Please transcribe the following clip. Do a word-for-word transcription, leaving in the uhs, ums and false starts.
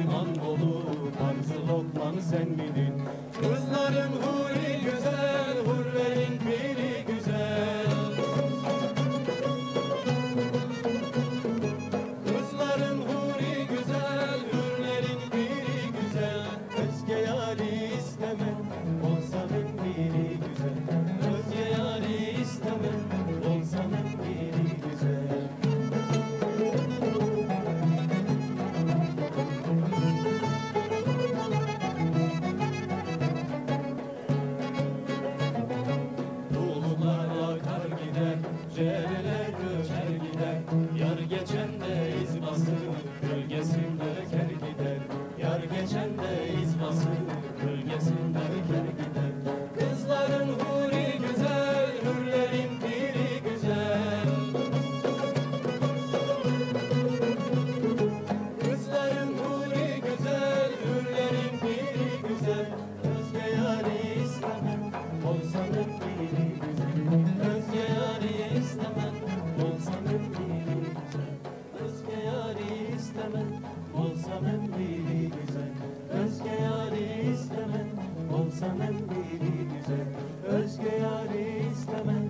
iman dolu, tarzı lokman sen miydin? Kızların huri güzel, hurlerin piri güzel. Kızların huri güzel, hurlerin piri güzel. Özge yari istemem, olsanın biri güzel. Özge yari istemem, olsanın biri güzel. Cereler göçer gider, yar geçen de iz basır, gölgesinde öker gider. Yar geçen de iz basır, gölgesinde öker gider. Kızların huri güzel, hürlerin piri güzel. Kızların huri güzel, hürlerin piri güzel. Özge yari istemem, olsanın biri güzel. Özge yari istemem, olsanın biri güzel. Özge yari istemem, olsanın biri güzel. Özge yari istemem, olsanın biri güzel. Özge yari istemem.